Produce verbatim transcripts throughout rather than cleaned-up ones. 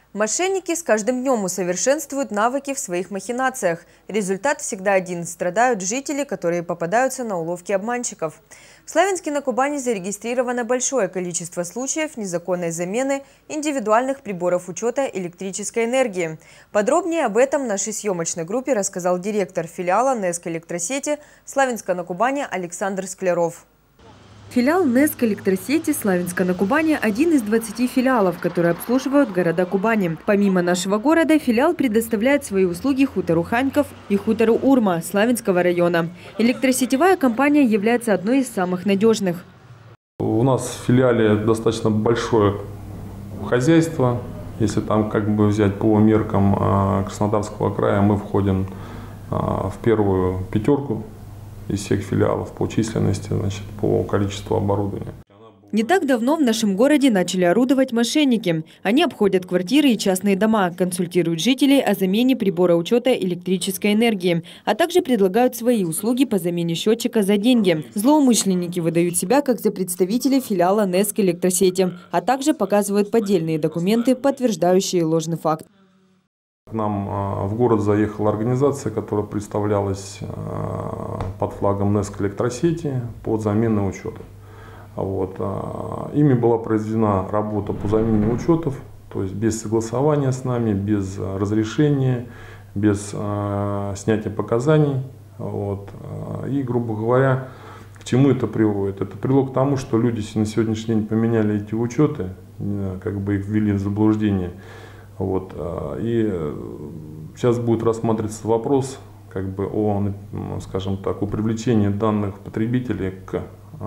Мошенники с каждым днем усовершенствуют навыки в своих махинациях. Результат всегда один – страдают жители, которые попадаются на уловки обманщиков. В Славянске на Кубани зарегистрировано большое количество случаев незаконной замены индивидуальных приборов учета электрической энергии. Подробнее об этом нашей съемочной группе рассказал директор филиала НЭСК Электросети Славянска на Кубани Александр Скляров. Филиал НЭСК Электросети Славянска на Кубани – один из двадцати филиалов, которые обслуживают города Кубани. Помимо нашего города, филиал предоставляет свои услуги хутору Ханьков и хутору Урма Славянского района. Электросетевая компания является одной из самых надежных. У нас в филиале достаточно большое хозяйство. Если там как бы взять по меркам Краснодарского края, мы входим в первую пятерку из всех филиалов по численности, значит, по количеству оборудования. Не так давно в нашем городе начали орудовать мошенники. Они обходят квартиры и частные дома, консультируют жителей о замене прибора учета электрической энергии, а также предлагают свои услуги по замене счетчика за деньги. Злоумышленники выдают себя как за представителей филиала НЭСК Электросети, а также показывают поддельные документы, подтверждающие ложный факт. К нам в город заехала организация, которая представлялась под флагом НЭСК Электросети под заменой учета. Вот. Ими была произведена работа по замене учетов, то есть без согласования с нами, без разрешения, без снятия показаний. Вот. И, грубо говоря, к чему это приводит? Это привело к тому, что люди на сегодняшний день поменяли эти учеты, как бы их ввели в заблуждение. Вот. И сейчас будет рассматриваться вопрос как бы о, скажем так, о привлечении данных потребителей к,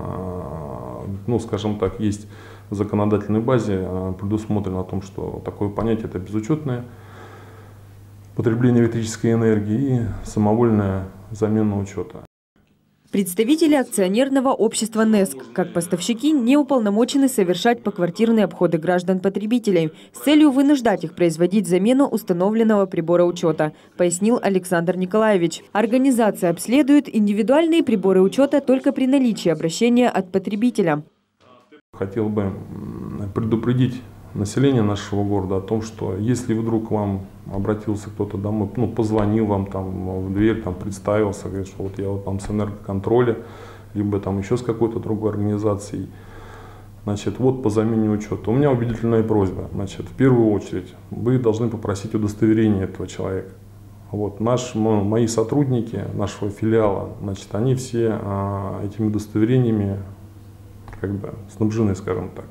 ну, скажем так, есть в законодательной базе предусмотрено о том, что такое понятие – это безучетное потребление электрической энергии и самовольная замена учета. Представители акционерного общества НЭСК, как поставщики, не уполномочены совершать поквартирные обходы граждан-потребителей с целью вынуждать их производить замену установленного прибора учета, пояснил Александр Николаевич. Организация обследует индивидуальные приборы учета только при наличии обращения от потребителя. Хотел бы предупредить население нашего города о том, что если вдруг вам обратился кто-то домой, ну, позвонил вам там в дверь, там представился, говорит, что вот я вот там с энергоконтроля, либо там еще с какой-то другой организацией, значит, вот по замене учета. У меня убедительная просьба, значит, в первую очередь вы должны попросить удостоверение этого человека. Вот, наш, мои сотрудники нашего филиала, значит, они все а, этими удостоверениями как бы снабжены, скажем так.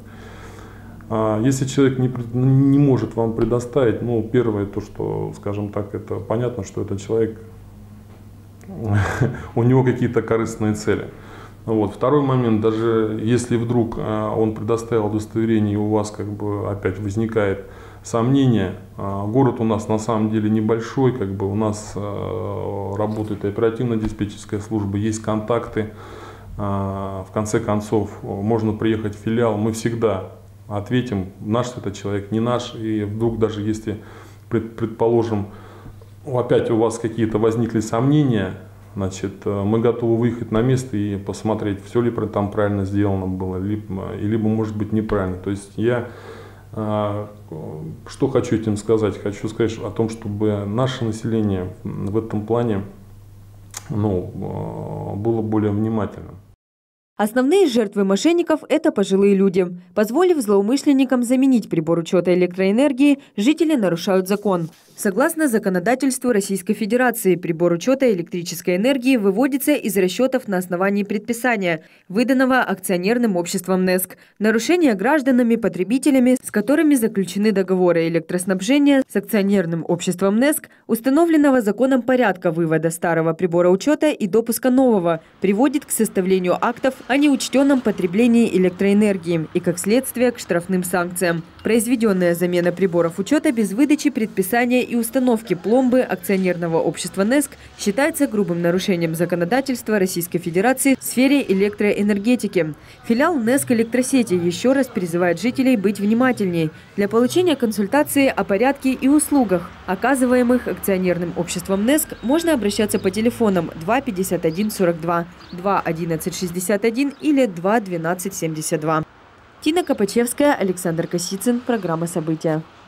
Если человек не, не может вам предоставить, ну, первое, то, что, скажем так, это понятно, что этот человек, у него какие-то корыстные цели. Вот. Второй момент, даже если вдруг он предоставил удостоверение, и у вас как бы опять возникает сомнение, город у нас на самом деле небольшой, как бы у нас работает оперативно-диспетчерская служба, есть контакты, в конце концов можно приехать в филиал, мы всегда ответим, наш это человек, не наш, и вдруг даже если, предположим, опять у вас какие-то возникли сомнения, значит, мы готовы выехать на место и посмотреть, все ли там правильно сделано было, либо, либо может быть неправильно. То есть я, что хочу этим сказать? Хочу сказать о том, чтобы наше население в этом плане, ну, было более внимательным. Основные жертвы мошенников – это пожилые люди. Позволив злоумышленникам заменить прибор учета электроэнергии, жители нарушают закон. Согласно законодательству Российской Федерации, прибор учета электрической энергии выводится из расчетов на основании предписания, выданного акционерным обществом НЭСК. Нарушения гражданами-потребителями, с которыми заключены договоры электроснабжения с акционерным обществом НЭСК, установленного законом порядка вывода старого прибора учета и допуска нового, приводит к составлению актов о неучтенном потреблении электроэнергии и, как следствие, к штрафным санкциям. Произведенная замена приборов учета без выдачи предписания и установки пломбы акционерного общества НЭСК считается грубым нарушением законодательства Российской Федерации в сфере электроэнергетики. Филиал НЭСК Электросети еще раз призывает жителей быть внимательней. Для получения консультации о порядке и услугах, оказываемых акционерным обществом НЭСК, можно обращаться по телефонам два пятьдесят один сорок два, два одиннадцать шестьдесят один или два двенадцать семьдесят два. Тина Копачевская, Александр Косицын. Программа «События».